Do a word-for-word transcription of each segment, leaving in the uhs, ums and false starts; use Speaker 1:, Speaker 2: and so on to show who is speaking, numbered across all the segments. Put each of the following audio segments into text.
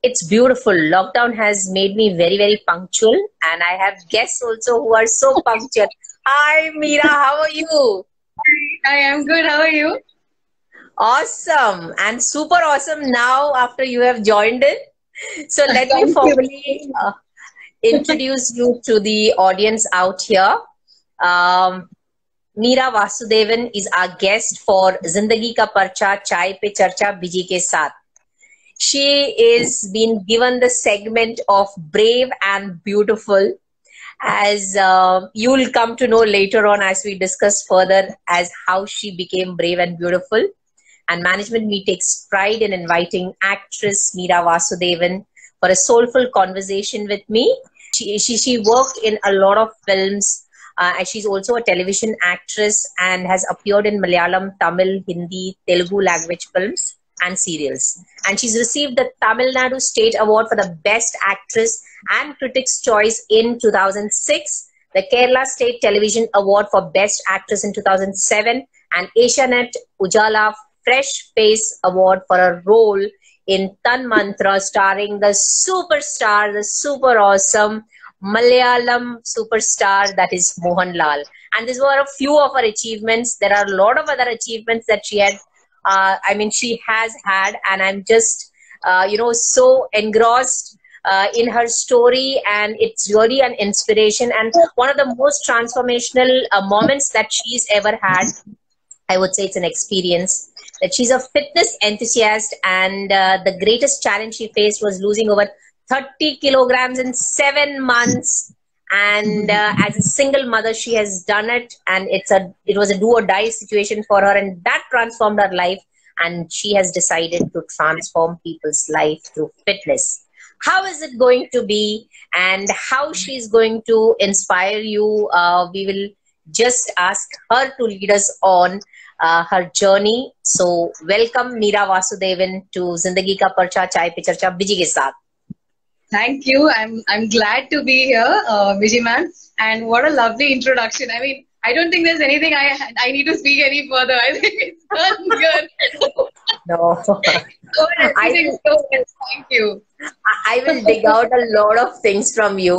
Speaker 1: It's beautiful. Lockdown has made me very, very punctual, and I have guests also who are so punctual. Hi, Meera, how are you?
Speaker 2: I am good. How are you?
Speaker 1: Awesome, and super awesome now after you have joined in. So let me
Speaker 2: Thank
Speaker 1: formally
Speaker 2: you.
Speaker 1: uh, introduce you to the audience out here. Um, Meera Vasudevan is our guest for Zindagi Ka Parcha Chai Pe Charcha Biji Ke Saath. She is being given the segment of brave and beautiful, as uh, you will come to know later on as we discuss further as how she became brave and beautiful. And Management Meet takes pride in inviting actress Meera Vasudevan for a soulful conversation with me. She, she, she worked in a lot of films, uh, and she's also a television actress and has appeared in Malayalam, Tamil, Hindi, Telugu language films and serials. And she's received the Tamil Nadu State Award for the Best Actress and Critics' Choice in two thousand six, the Kerala State Television Award for Best Actress in two thousand seven, and Asianet Ujala Fresh Face Award for a role in Tan Mantra, starring the superstar, the super awesome Malayalam superstar that is Mohanlal. And these were a few of her achievements. There are a lot of other achievements that she had Uh, I mean, she has had, and I'm just, uh, you know, so engrossed uh, in her story, and it's really an inspiration and one of the most transformational uh, moments that she's ever had. I would say it's an experience that she's a fitness enthusiast, and uh, the greatest challenge she faced was losing over thirty kilograms in seven months. And uh, as a single mother, she has done it, and it's a it was a do or die situation for her, and that transformed her life. And she has decided to transform people's life through fitness. How is it going to be, and how she's going to inspire you? Uh, we will just ask her to lead us on uh, her journey. So, welcome Meera Vasudevan to Zindagi Ka Parcha Chai Pe Charcha Biji Ke Saath.
Speaker 2: Thank you. I'm I'm glad to be here, uh, Vijay ma'am. And what a lovely introduction. I mean, I don't think there's anything I I need to speak any further. I think it's done good.
Speaker 1: No,
Speaker 2: So everything
Speaker 1: I,
Speaker 2: so well. Thank you.
Speaker 1: I will dig out a lot of things from you.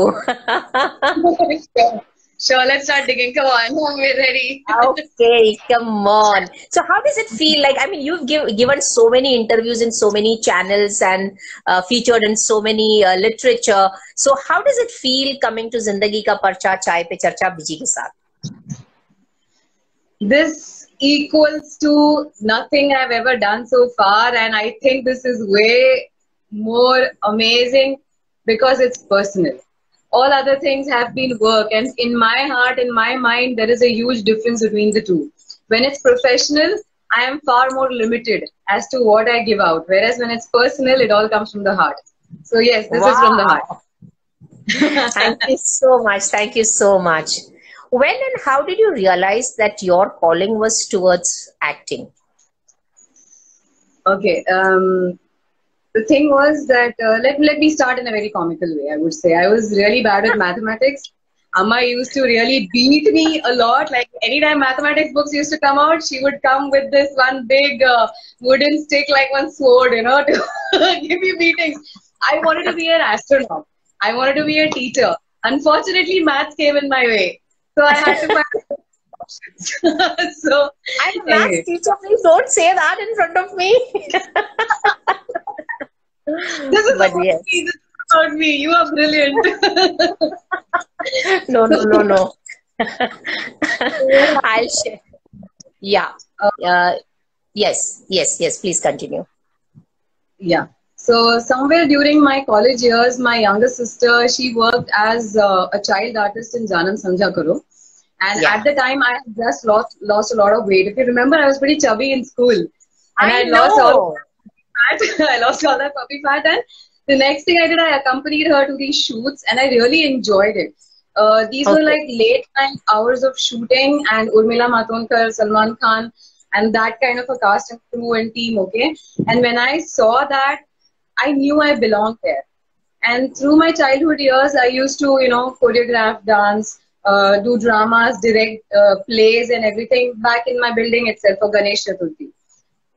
Speaker 2: Sure. Sure. Let's start digging. Come on, we're ready.
Speaker 1: Okay, come on. So how does it feel like? I mean, you've give, given so many interviews in so many channels and uh, featured in so many uh, literature. So how does it feel coming to Zindagi Ka Parcha Chai Pe Charcha Biji Ke Saath?
Speaker 2: This equals to nothing I've ever done so far, and I think this is way more amazing because it's personal. All other things have been work, and in my heart, in my mind, there is a huge difference between the two. When it's professional, I am far more limited as to what I give out, whereas when it's personal, it all comes from the heart. So yes, this
Speaker 1: Wow.
Speaker 2: is from the heart.
Speaker 1: Thank you so much. Thank you so much. When and how did you realize that your calling was towards acting?
Speaker 2: Okay. Um, the thing was that, uh, let, let me start in a very comical way, I would say. I was really bad with mathematics. Amma used to really beat me a lot. Like anytime mathematics books used to come out, she would come with this one big uh, wooden stick like one sword, you know, to give me beatings. I wanted to be an astronaut. I wanted to be a teacher. Unfortunately, maths came in my way. So I had to find options. So
Speaker 1: I'm a maths
Speaker 2: anyway.
Speaker 1: teacher. Please don't say that in front of me.
Speaker 2: This is
Speaker 1: But
Speaker 2: about
Speaker 1: yes.
Speaker 2: me. This is about me. You are brilliant.
Speaker 1: No, no, no, no. I'll share. Yeah. Uh, yes, yes, yes. Please continue.
Speaker 2: Yeah. So somewhere during my college years, my younger sister, she worked as uh, a child artist in Janam Samjha Karo. And
Speaker 1: Yeah.
Speaker 2: at the time, I had just lost lost a lot of weight. If you remember, I was pretty chubby in school. And
Speaker 1: I
Speaker 2: I lost all
Speaker 1: know.
Speaker 2: fat. I lost all that puppy fat. And the next thing I did, I accompanied her to these shoots, and I really enjoyed it. Uh, these
Speaker 1: Okay.
Speaker 2: were like late night hours of shooting, and Urmila Matondkar, Salman Khan, and that kind of a cast and crew and team. Okay. And when I saw that, I knew I belonged there. And through my childhood years, I used to, you know, choreograph dance, uh, do dramas, direct uh, plays and everything back in my building itself for Ganesh Chaturthi.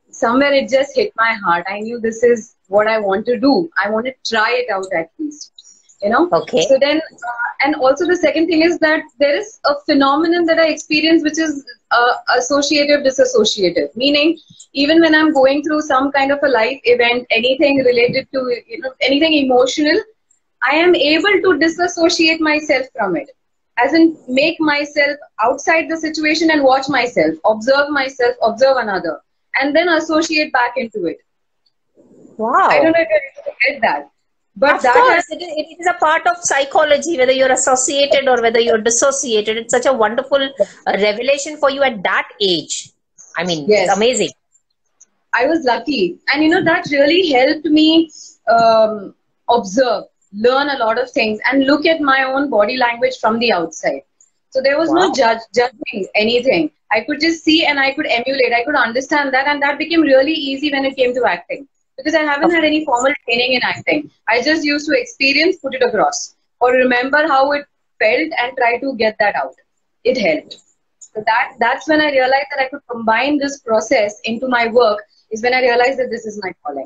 Speaker 2: somewhere it just hit my heart. I knew this is what I want to do. I want to try it out at least. You know?
Speaker 1: Okay.
Speaker 2: So then, uh, and also the second thing is that there is a phenomenon that I experience which is uh, associative disassociative. Meaning, even when I'm going through some kind of a life event, anything related to, you know, anything emotional, I am able to disassociate myself from it. As in, make myself outside the situation and watch myself, observe myself, observe another, and then associate back into it.
Speaker 1: Wow.
Speaker 2: I don't know if you get that. But
Speaker 1: of
Speaker 2: that
Speaker 1: course,
Speaker 2: has,
Speaker 1: it, it is a part of psychology, whether you're associated or whether you're dissociated. It's such a wonderful uh, revelation for you at that age. I mean,
Speaker 2: yes.
Speaker 1: It's amazing.
Speaker 2: I was lucky. And, you know, that really helped me um, observe, learn a lot of things, and look at my own body language from the outside. So there was wow. no judge, judging anything. I could just see and I could emulate. I could understand that. And that became really easy when it came to acting. Because I haven't had any formal training in acting. I just used to experience, put it across. Or remember how it felt and try to get that out. It helped. So that, that's when I realized that I could combine this process into my work, is when I realized that this is my calling.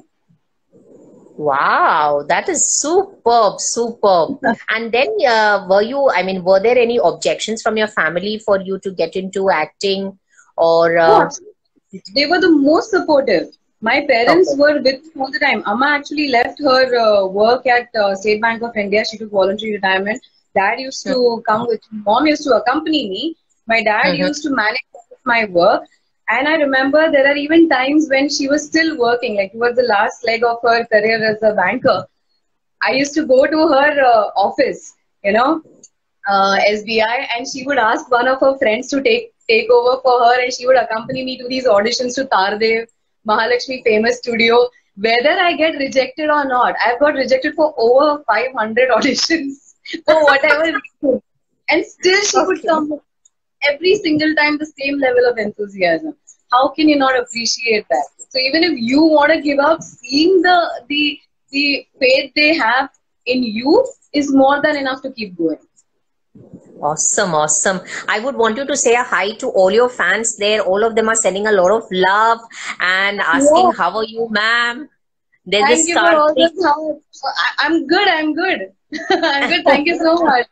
Speaker 1: Wow, that is superb, superb. And then uh, were you, I mean, were there any objections from your family for you to get into acting? Or uh...
Speaker 2: no, they were the most supportive. My parents okay. were with me all the time. Amma actually left her uh, work at uh, State Bank of India. She took voluntary retirement. Dad used to mm-hmm. come with me. Mom used to accompany me. My dad mm-hmm. used to manage my work. And I remember there are even times when she was still working, like towards the last leg of her career as a banker. I used to go to her uh, office, you know, uh, S B I, and she would ask one of her friends to take, take over for her, and she would accompany me to these auditions to Tardev, Mahalakshmi Famous Studio. Whether I get rejected or not, I've got rejected for over five hundred auditions for whatever reason. And still she okay. would come every single time the same level of enthusiasm. How can you not appreciate that? So even if you want to give up, seeing the, the, the faith they have in you is more than enough to keep going.
Speaker 1: Awesome, awesome. I would want you to say a hi to all your fans there. All of them are sending a lot of love and asking, yeah. how are you, ma'am? They
Speaker 2: Thank
Speaker 1: just
Speaker 2: you for all this help. I'm good, I'm good. I'm good, thank you so much.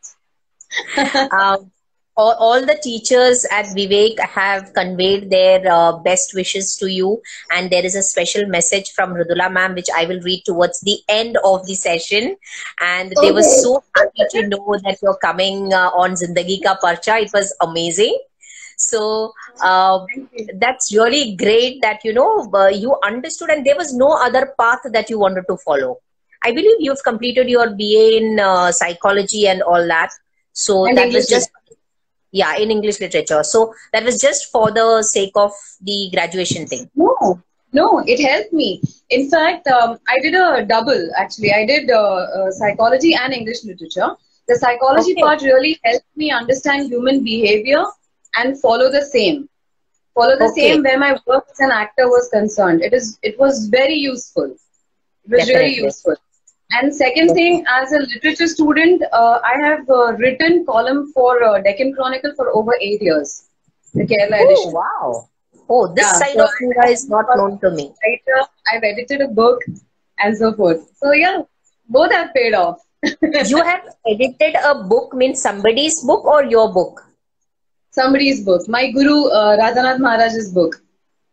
Speaker 1: um, all, all the teachers at Vivek have conveyed their uh, best wishes to you. And there is a special message from Mridula ma'am, which I will read towards the end of the session. And okay. they were so happy to know that you're coming uh, on Zindagi Ka Parcha. It was amazing. So uh, that's really great that, you know, uh, you understood and there was no other path that you wanted to follow. I believe you've completed your B A in uh, psychology and all that. So and that English was just... Yeah, in English literature. So that was just for the sake of the graduation thing.
Speaker 2: No, no, it helped me. In fact, um, I did a double actually. I did uh, uh, psychology and English literature. The psychology okay. part really helped me understand human behavior and follow the same. Follow the okay. same where my work as an actor was concerned. It is. It was very useful. It was Definitely. really useful. And second thing, as a literature student, uh, I have uh, written column for uh, Deccan Chronicle for over eight years. The Kerala
Speaker 1: oh,
Speaker 2: edition.
Speaker 1: Wow. Oh, this yeah, side
Speaker 2: so
Speaker 1: of Meera is not known to me.
Speaker 2: Writer, I've edited a book and so forth. So yeah, both have paid off.
Speaker 1: You have edited a book, means somebody's book or your book?
Speaker 2: Somebody's book. My Guru, uh, Radhanath Maharaj's book.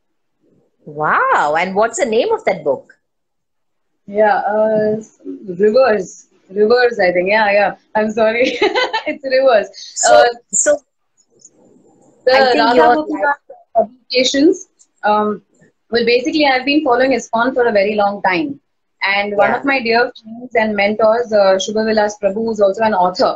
Speaker 1: Wow. And what's the name of that book?
Speaker 2: Yeah, uh, Rivers. Rivers, I think. Yeah, yeah. I'm sorry. It's Rivers.
Speaker 1: So,
Speaker 2: uh,
Speaker 1: so
Speaker 2: the Radha publications, um, well, basically, I've been following ISKCON for a very long time. And one yeah. of my dear friends and mentors, uh, Shubha Vilas Prabhu, who's also an author,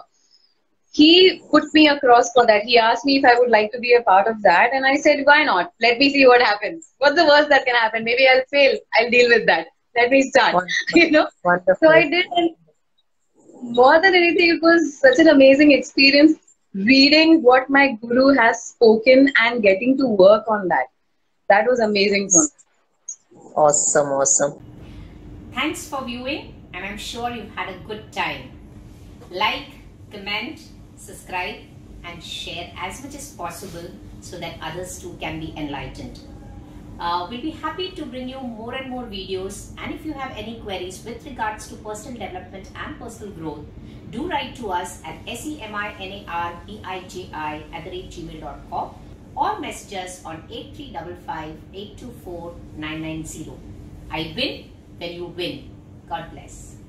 Speaker 2: he put me across for that. He asked me if I would like to be a part of that. And I said, why not? Let me see what happens. What's the worst that can happen? Maybe I'll fail. I'll deal with that. Let me start. Wonderful. You know.
Speaker 1: Wonderful.
Speaker 2: So I did, and more than anything, it was such an amazing experience reading what my guru has spoken and getting to work on that. That was amazing for me.
Speaker 1: Awesome, awesome.
Speaker 3: Thanks for viewing, and I'm sure you've had a good time. Like, comment, subscribe, and share as much as possible so that others too can be enlightened. Uh, we'll be happy to bring you more and more videos, and if you have any queries with regards to personal development and personal growth, do write to us at seminarbiji at the rate gmail dot com or message us on eight three five five, eight two four, nine nine zero. I win when you win. God bless.